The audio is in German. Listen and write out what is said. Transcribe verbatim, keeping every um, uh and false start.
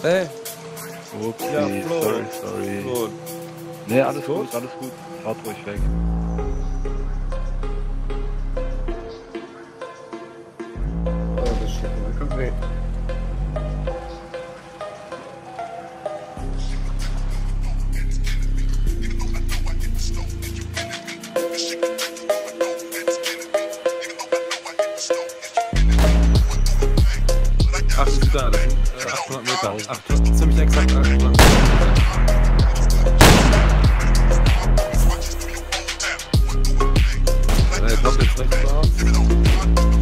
Ey. Okay, Ja, Flo. sorry, sorry. Flo. Nee, alles Flo? gut, alles gut. Fahrt ruhig weg. Oh, das steht mal. Okay. Ach, wir sind da, das sind äh, achthundert Meter. achthundert, ziemlich exakt achthundert Meter. Äh, kommt jetzt rechts raus.